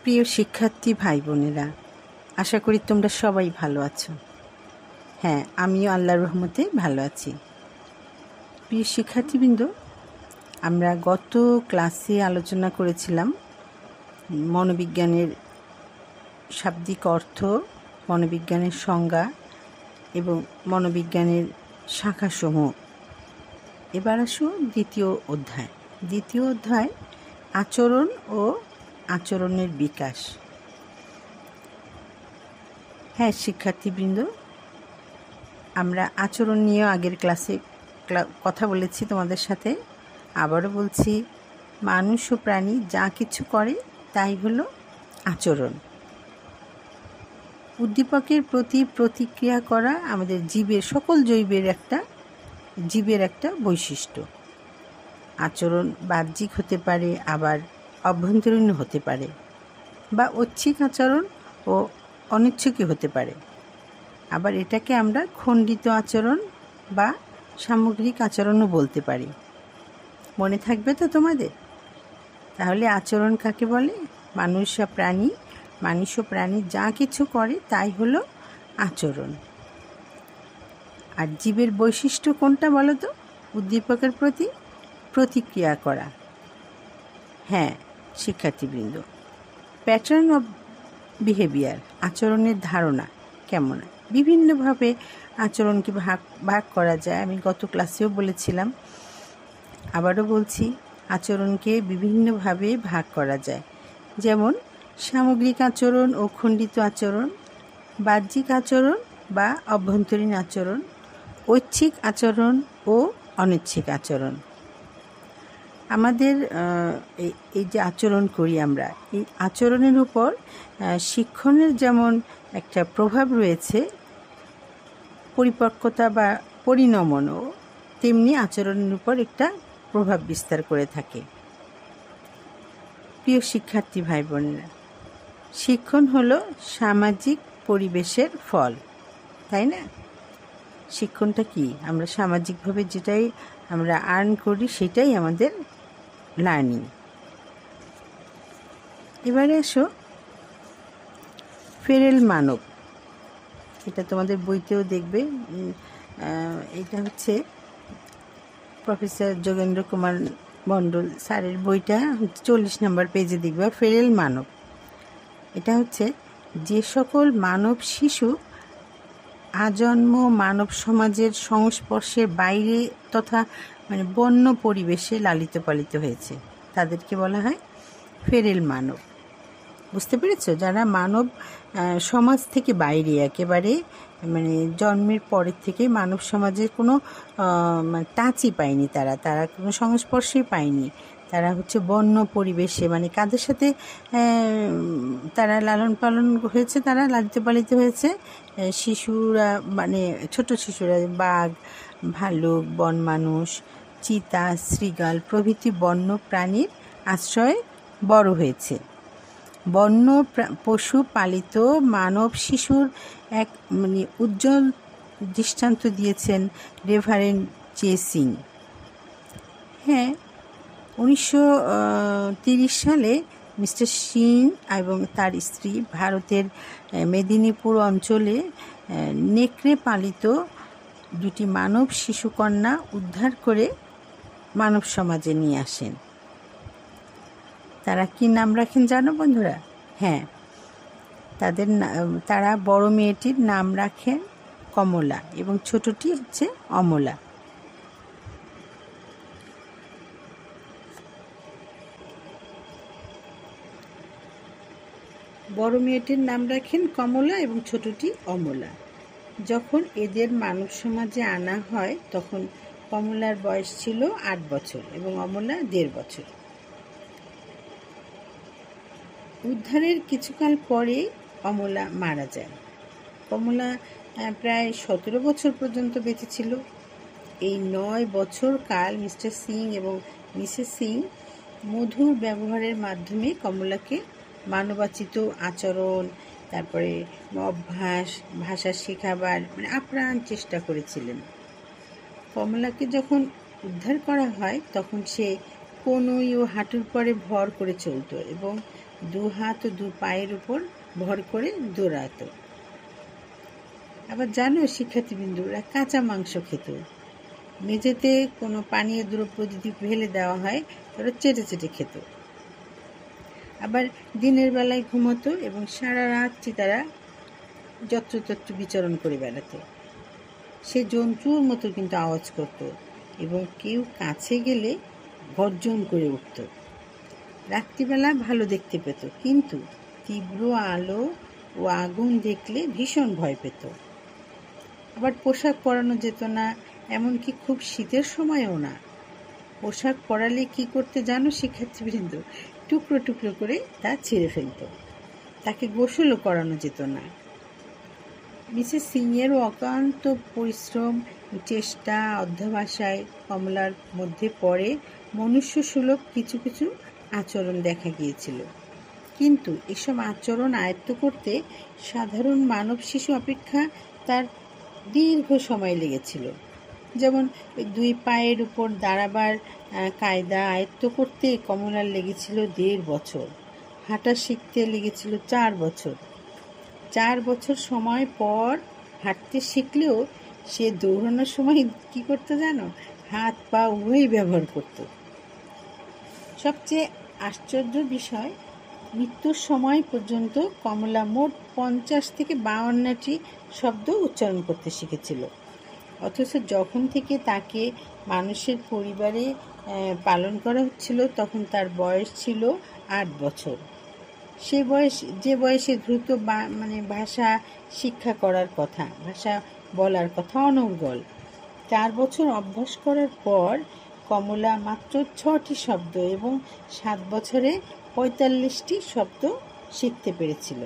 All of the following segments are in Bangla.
প্রিয় শিক্ষার্থী ভাই বোনেরা, আশা করি তোমরা সবাই ভালো আছো। হ্যাঁ, আমিও আল্লাহর রহমতে ভালো আছি। প্রিয় শিক্ষার্থীবৃন্দ, আমরা গত ক্লাসে আলোচনা করেছিলাম মনোবিজ্ঞানের শাব্দিক অর্থ, মনোবিজ্ঞানের সংজ্ঞা এবং মনোবিজ্ঞানের শাখাসমূহ। এবার আসো দ্বিতীয় অধ্যায় আচরণ ও আচরণের বিকাশ। হ্যাঁ শিক্ষার্থীবৃন্দ, আমরা আচরণ নিয়ে আগের ক্লাসে কথা বলেছি তোমাদের সাথে। আবারও বলছি, মানুষ ও প্রাণী যা কিছু করে তাই হলো আচরণ। উদ্দীপকের প্রতি প্রতিক্রিয়া করা আমাদের সকল জীবের একটা বৈশিষ্ট্য। আচরণ বাহ্যিক হতে পারে, আবার অভ্যন্তরীণ হতে পারে, বা ঐচ্ছিক আচরণ ও অনিচ্ছুকই হতে পারে। আবার এটাকে আমরা খণ্ডিত আচরণ বা সামগ্রিক আচরণও বলতে পারি। মনে থাকবে তো তোমাদের? তাহলে আচরণ কাকে বলে? মানুষ ও প্রাণী যা কিছু করে তাই হলো আচরণ। আর জীবের বৈশিষ্ট্য কোনটা বলো তো? উদ্দীপকের প্রতি প্রতিক্রিয়া করা। হ্যাঁ শিক্ষার্থীবৃন্দ, প্যাটার্ন অফ বিহেভিয়ার, আচরণের ধারণা কেমন। বিভিন্নভাবে আচরণকে ভাগ করা যায়। আমি গত ক্লাসেও বলেছিলাম, আবারও বলছি, আচরণকে বিভিন্নভাবে ভাগ করা যায়। যেমন সামগ্রিক আচরণ ও খণ্ডিত আচরণ, বাহ্যিক আচরণ বা অভ্যন্তরীণ আচরণ, ঐচ্ছিক আচরণ ও অনৈচ্ছিক আচরণ। আমাদের এই যে আচরণ করি আমরা, এই আচরণের উপর শিক্ষণের যেমন একটা প্রভাব রয়েছে, পরিপক্কতা বা পরিণমনও তেমনি আচরণের উপর একটা প্রভাব বিস্তার করে থাকে। প্রিয় শিক্ষার্থী ভাই বোনেরা, শিক্ষণ হলো সামাজিক পরিবেশের ফল, তাই না? শিক্ষণটা কি? আমরা সামাজিকভাবে যেটাই আমরা আর্ন করি সেটাই আমাদের লার্নিং। এবারে আসো ফেরেল মানব। এটা তোমাদের বইতেও দেখবে। এটা হচ্ছে প্রফেসর যোগেন্দ্র কুমার মণ্ডল স্যারের বইটা 40 নম্বর পেজে দেখবে, ফেরেল মানব। এটা হচ্ছে যে সকল মানব শিশু আজন্ম মানব সমাজের সংস্পর্শের বাইরে তথা বন্য পরিবেশে লালিত পালিত হয়েছে, তাদেরকে বলা হয় ফেরেল মানব। বুঝতে পেরেছো? যারা মানব সমাজ থেকে বাইরে, একেবারে জন্মের পরের থেকে মানব সমাজের কোনো টাচই পায়নি, তারা কোনো সংস্পর্শই পায়নি। তারা হচ্ছে বন্য পরিবেশে, কাদের সাথে তারা লালন পালন হয়েছে, তারা লালিত পালিত হয়েছে। শিশুরা ছোট শিশুরা বাঘ, ভালুক, বন মানুষ, চিতা, শৃগাল প্রভৃতি বন্য প্রাণীর আশ্রয়ে বড় হয়েছে। বন্য পশু পালিত মানব শিশুর এক উজ্জ্বল দৃষ্টান্ত দিয়েছেন রেভারেন্ড জে সিং। হ্যাঁ, 1930 সালে মিস্টার সিং এবং তার স্ত্রী ভারতের মেদিনীপুর অঞ্চলে নেকড়ে পালিত 2টি মানব শিশুকন্যা উদ্ধার করে মানব সমাজে নিয়ে আসেন। তারা কি নাম রাখেন জানো বন্ধুরা? হ্যাঁ, তারা বড় মেয়েটির নাম রাখেন কমলা এবং ছোটটি হচ্ছে অমলা। বড় মেয়েটির নাম রাখেন কমলা এবং ছোটটি অমলা। যখন এদের মানব সমাজে আনা হয় তখন কমলার বয়স ছিল 8 বছর এবং অমলা 1.5 বছর। উদ্ধারের কিছুকাল পরে অমলা মারা যায়। কমলা প্রায় 17 বছর পর্যন্ত বেঁচে ছিল। এই 9 বছর কাল মিস্টার সিং এবং মিসেস সিং মধুর ব্যবহারের মাধ্যমে কমলাকে মানবাচিত আচরণ, তারপরে অভ্যাস, ভাষা শেখাবার আপ্রাণ চেষ্টা করেছিলেন। কমলাকে যখন উদ্ধার করা হয় তখন সে কনুই ও হাঁটুর পরে ভর করে চলত এবং দু হাত ও দু পায়ের উপর ভর করে দৌড়াতো। আবার জানো শিক্ষার্থীবৃন্দরা কাঁচা মাংস খেত। মেঝেতে কোনো পানীয় দ্রব্য যদি ফেলে দেওয়া হয় তারা চেটে চেটে খেত। আবার দিনের বেলায় ঘুমোতো এবং সারা রাত্রি তারা যত্রতত্র বিচরণ করে বেড়াতো। সে জন্তুর মতো কিন্তু আওয়াজ করত এবং কেউ কাছে গেলে গর্জন করে উঠত। রাত্রিবেলা ভালো দেখতে পেত, কিন্তু তীব্র আলো ও আগুন দেখলে ভীষণ ভয় পেত। আবার পোশাক পরানো যেত না, এমনকি খুব শীতের সময়ও না। পোশাক পরালে কি করতে জানো শিক্ষার্থীবৃন্দ? টুকরো টুকরো করে তা ছিঁড়ে ফেলত। তাকে গোসলও করানো যেত না। মিসেস সিংয়ের অক্লান্ত পরিশ্রম, চেষ্টা, অধ্যবসায় কমলার মধ্যে পড়ে মনুষ্যসুলভ কিছু কিছু আচরণ দেখা গিয়েছিল। কিন্তু এসব আচরণ আয়ত্ত করতে সাধারণ মানব শিশু অপেক্ষা তার দীর্ঘ সময় লেগেছিল। যেমন দুই পায়ের উপর দাঁড়াবার কায়দা আয়ত্ত করতে কমলার লেগেছিল 1.5 বছর। হাঁটা শিখতে লেগেছিল 4 বছর। 4 বছর সময় পর হাঁটতে শিখলেও সে দৌড়ানোর সময় কি করতে জানো? হাত পা উভয়ই ব্যবহার করত। সবচেয়ে আশ্চর্য বিষয়, মৃত্যুর সময় পর্যন্ত কমলা মোট 50 থেকে 52টি শব্দ উচ্চারণ করতে শিখেছিল। অথচ যখন থেকে তাকে মানুষের পরিবারে পালন করা হচ্ছিল তখন তার বয়স ছিল 8 বছর। যে বয়সে দ্রুত ভাষা শিক্ষা করার কথা, ভাষা বলার কথা অনর্গল। 4 বছর অভ্যাস করার পর কমলা মাত্র 6টি শব্দ এবং 7 বছরে 45টি শব্দ শিখতে পেরেছিল।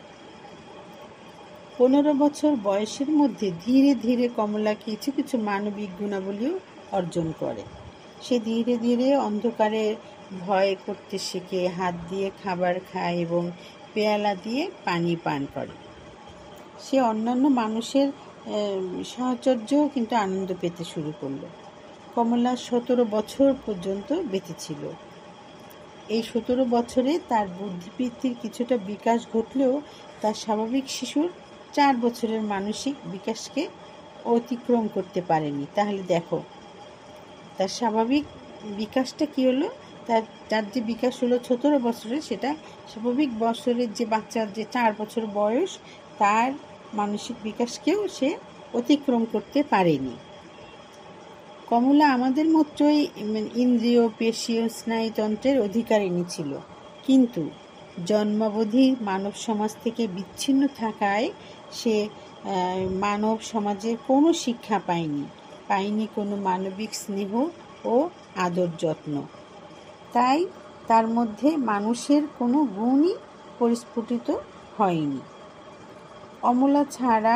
15 বছর বয়সের মধ্যে ধীরে ধীরে কমলা কিছু কিছু মানবিক গুণাবলীও অর্জন করে। সে ধীরে ধীরে অন্ধকারে ভয় করতে শিখে, হাত দিয়ে খাবার খায় এবং পেয়ালা দিয়ে পানি পান করে। সে অন্যান্য মানুষের সাহচর্যও কিন্তু আনন্দ পেতে শুরু করলো। কমলা 17 বছর পর্যন্ত বেঁচে ছিল। এই 17 বছরে তার বুদ্ধিবৃত্তির কিছুটা বিকাশ ঘটলেও তার স্বাভাবিক শিশুর 4 বছরের মানসিক বিকাশকে অতিক্রম করতে পারেনি। তাহলে দেখো তার স্বাভাবিক বিকাশটা কি হলো? তার যে বিকাশ হলো 17 বছরে, সেটা স্বাভাবিক বছরের যে বাচ্চার যে 4 বছর বয়স, তার মানসিক বিকাশকেও সে অতিক্রম করতে পারেনি। কমলা আমাদের মতোই ইন্দ্রিয়, পেশী ও স্নায়ুতন্ত্রের অধিকারিণী ছিল, কিন্তু জন্মাবধি মানব সমাজ থেকে বিচ্ছিন্ন থাকায় সে মানব সমাজের কোনো শিক্ষা পায়নি কোনো মানবিক স্নেহ ও আদর যত্ন। তাই তার মধ্যে মানুষের কোনো গুণই পরিস্ফুটিত হয়নি। কমলা ছাড়া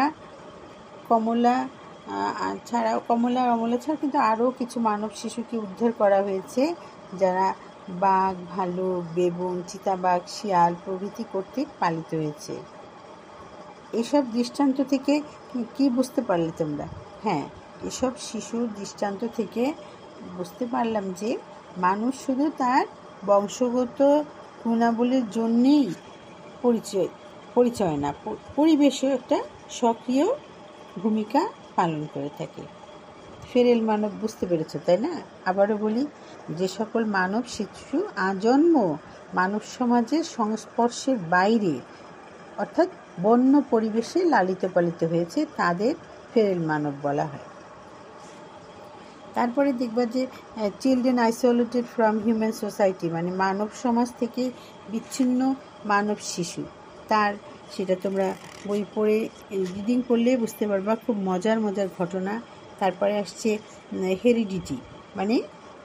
কিন্তু আরও কিছু মানব শিশুকে উদ্ধার করা হয়েছে, যারা বাঘ, ভালুক, বেবুন, চিতাবাঘ, শিয়াল প্রভৃতি কর্তৃক পালিত হয়েছে। এসব দৃষ্টান্ত থেকে কি বুঝতে পারলে তোমরা? হ্যাঁ, এসব শিশুর দৃষ্টান্ত থেকে বুঝতে পারলাম যে মানুষ শুধু তার বংশগত গুণাবলীর জন্যেই পরিচয় না, পরিবেশও একটা সক্রিয় ভূমিকা পালন করে থাকে। ফেরেল মানব বুঝতে পেরেছ, তাই না? আবারও বলি, যে সকল মানব শিশু আজন্ম মানব সমাজের সংস্পর্শের বাইরে অর্থাৎ বন্য পরিবেশে লালিত পালিত হয়েছে তাদের ফেরেল মানব বলা হয়। তারপরে দেখবা যে children isolated from human society, মানে মানব সমাজ থেকে বিচ্ছিন্ন মানব শিশু, সেটা তোমরা বই পড়ে রিডিং করলে বুঝতে পারবা, খুব মজার ঘটনা। তারপরে আসছে হেরিডিটি, মানে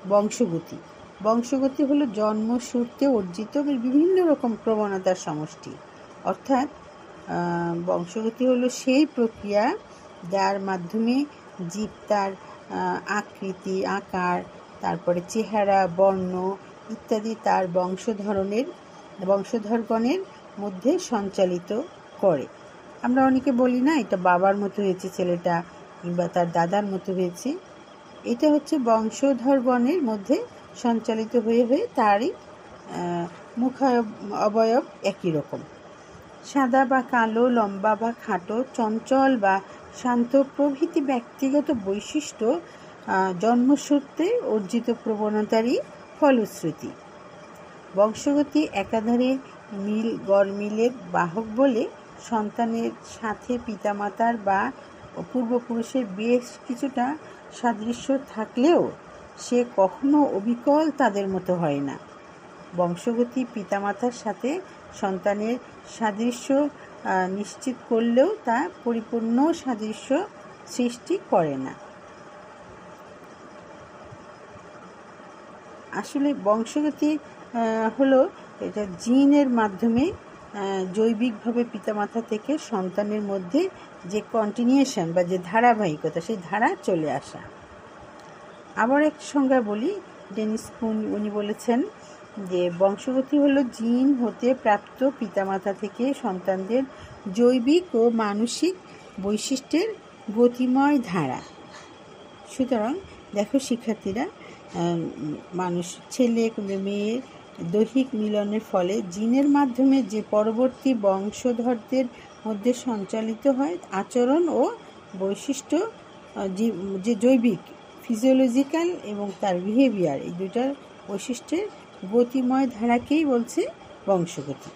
বংশগতি হলো জন্মসূত্রে অর্জিত বিভিন্ন রকম প্রবণতার সমষ্টি। অর্থাৎ বংশগতি হলো সেই প্রক্রিয়া যার মাধ্যমে জীব তার আকৃতি, আকার, তারপরে চেহারা, বর্ণ ইত্যাদি তার বংশধরগণের মধ্যে সঞ্চালিত করে। আমরা অনেকে বলি না, এটা বাবার মতো হয়েছে ছেলেটা, কিংবা তার দাদার মতো হয়েছে। এটা হচ্ছে বংশধরগণের মধ্যে সঞ্চালিত হয়ে হয়ে তারই মুখ অবয়ব একই রকম। সাদা বা কালো, লম্বা বা খাটো, চঞ্চল বা শান্ত প্রভৃতি ব্যক্তিগত বৈশিষ্ট্য জন্মসূত্রে অর্জিত প্রবণতারই ফলশ্রুতি। বংশগতি একাধারে গড়মিলের বাহক বলে সন্তানের সাথে পিতামাতার বা পূর্বপুরুষের বেশ কিছুটা সাদৃশ্য থাকলেও সে কখনো অবিকল তাদের মতো হয় না। বংশগতি পিতামাতার সাথে সন্তানের সাদৃশ্য নিশ্চিত করলেও তা পরিপূর্ণ সাদৃশ্য সৃষ্টি করে না। আসলে বংশগতি হলো এটা জিনের মাধ্যমে জৈবিকভাবে পিতামাতা থেকে সন্তানের মধ্যে যে কন্টিনিউশন বা যে ধারাবাহিকতা, সেই ধারা চলে আসা। আবার এক সংজ্ঞা বলি, ডেনিস কুন উনি বলেছেন যে বংশগতি হলো জিন হতে প্রাপ্ত পিতামাতা থেকে সন্তানদের জৈবিক ও মানসিক বৈশিষ্ট্যের গতিময় ধারা। সুতরাং দেখো শিক্ষার্থীরা, ছেলে মেয়ের দৈহিক মিলনের ফলে জিনের মাধ্যমে যে পরবর্তী বংশধরদের মধ্যে সঞ্চালিত হয় আচরণ ও বৈশিষ্ট্য, যে জৈবিক ফিজিওলজিক্যাল এবং তার বিহেভিয়ার, এই দুইটার বৈশিষ্ট্যের গতিময় ধারাকেই বলছে বংশগতি।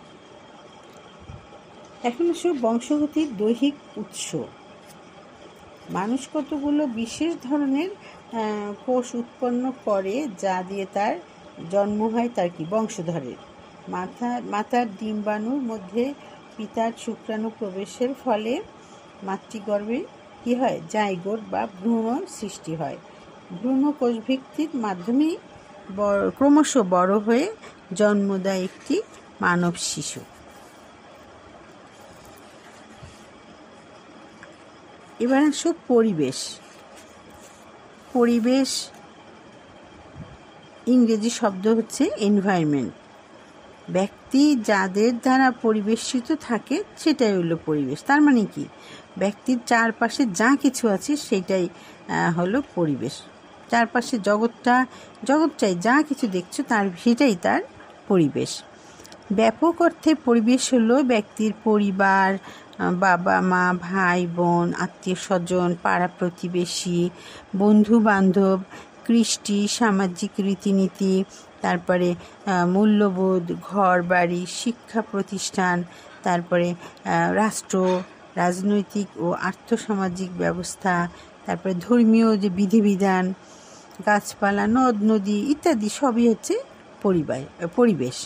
এখন আসো বংশগতির দৈহিক উৎস। মানুষ কতগুলো বিশেষ ধরনের কোষ উৎপন্ন করে যা দিয়ে তার জন্ম হয়, তার কি বংশধরের। মাতার ডিম্বাণুর মধ্যে পিতার শুক্রাণু প্রবেশের ফলে মাতৃগর্ভে কি হয়, জাইগোট বা ভ্রূণ সৃষ্টি হয়। ভ্রূণ কোষভিত্তির মাধ্যমে ক্রমশ বড় হয়ে জন্ম দেয় একটি মানব শিশু। এবার আসো পরিবেশ। পরিবেশ ইংরেজি শব্দ হচ্ছে এনভায়রনমেন্ট। ব্যক্তি যাদের দ্বারা পরিবেশিত থাকে সেটাই হলো পরিবেশ। তার মানে কি, ব্যক্তির চারপাশে যা কিছু আছে সেটাই হলো পরিবেশ। চারপাশে জগৎটাই যা কিছু দেখছো সেটাই তার পরিবেশ। ব্যাপক অর্থে পরিবেশ হলো ব্যক্তির পরিবার, বাবা মা, ভাই বোন, আত্মীয় স্বজন, পাড়া প্রতিবেশী, বন্ধু বান্ধব, কৃষ্টি, সামাজিক রীতিনীতি, তারপরে মূল্যবোধ, ঘর বাড়ি, শিক্ষা প্রতিষ্ঠান, তারপরে রাষ্ট্র, রাজনৈতিক ও আর্থসামাজিক ব্যবস্থা, তারপরে ধর্মীয় যে বিধিবিধান, গাছপালা, নদ নদী ইত্যাদি সবই হচ্ছে পরিবেশ।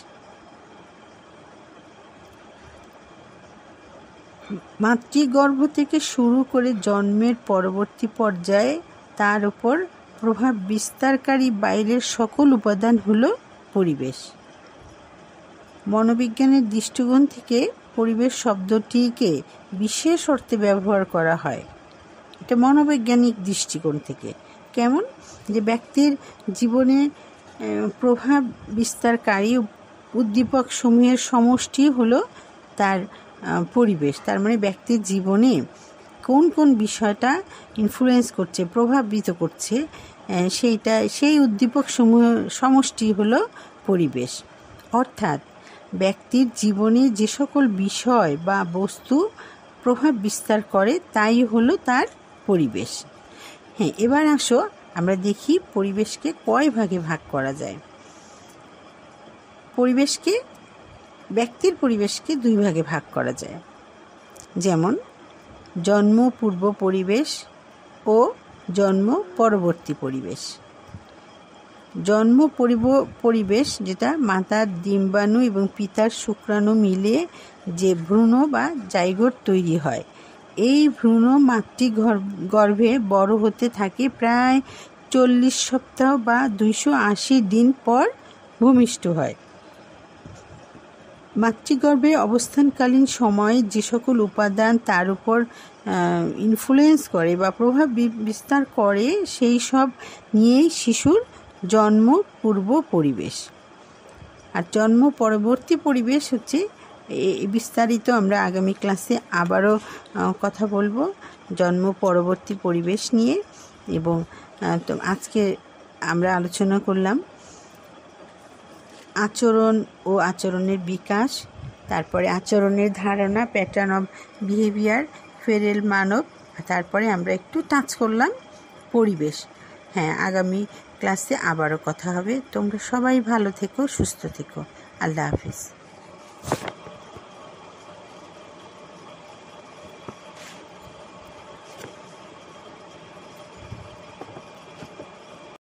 মাতৃগর্ভ থেকে শুরু করে জন্মের পরবর্তী পর্যায়ে তার উপর প্রভাব বিস্তারকারী বাইরের সকল উপাদান হলো পরিবেশ। মনোবিজ্ঞানের দৃষ্টিকোণ থেকে পরিবেশ শব্দটিকে বিশেষ অর্থে ব্যবহার করা হয়। এটা মনোবৈজ্ঞানিক দৃষ্টিকোণ থেকে কেমন, যে ব্যক্তির জীবনে প্রভাব বিস্তারকারী উদ্দীপক সমূহের সমষ্টি হলো তার পরিবেশ। তার মানে ব্যক্তির জীবনে কোন কোন বিষয়টা ইনফ্লুয়েন্স করছে, প্রভাবিত করছে, সেই উদ্দীপক সমূহের সমষ্টি হলো পরিবেশ। অর্থাৎ ব্যক্তির জীবনে যে সকল বিষয় বা বস্তু প্রভাব বিস্তার করে তাই হলো তার পরিবেশ। হ্যাঁ, এবার আসো আমরা দেখি পরিবেশকে কয় ভাগে ভাগ করা যায়। ব্যক্তির পরিবেশকে দুই ভাগে ভাগ করা যায়, যেমন জন্ম পূর্ব পরিবেশ ও জন্ম পরবর্তী পরিবেশ। জন্ম পরিবেশ যেটা মাতার ডিম্বাণু এবং পিতার শুক্রাণু মিলে যে ভ্রূণ বা জাইগোট তৈরি হয়, এই ভ্রূণ মাতৃগর্ভে বড় হতে থাকে প্রায় 40 সপ্তাহ বা 280 দিন পর ভূমিষ্ঠ হয়। মাতৃগর্ভে অবস্থানকালীন সময়ে যে সকল উপাদান তার উপর ইনফ্লুয়েন্স করে বা প্রভাব বিস্তার করে সেই সব নিয়েই শিশুর জন্ম পূর্ব পরিবেশ। আর জন্ম পরবর্তী পরিবেশ হচ্ছে বিস্তারিত আমরা আগামী ক্লাসে আবারও কথা বলবো জন্ম পরবর্তী পরিবেশ নিয়ে। এবং তো আজকে আমরা আলোচনা করলাম আচরণ ও আচরণের বিকাশ, তারপরে আচরণের ধারণা, প্যাটার্ন অফ বিহেভিয়ার, ফেরেল মানব, তারপরে আমরা একটু টাচ করলাম পরিবেশ। হ্যাঁ, আগামী ক্লাসে আবারও কথা হবে। তোমরা সবাই ভালো থেকো, সুস্থ থেকো। আল্লাহ হাফিজ।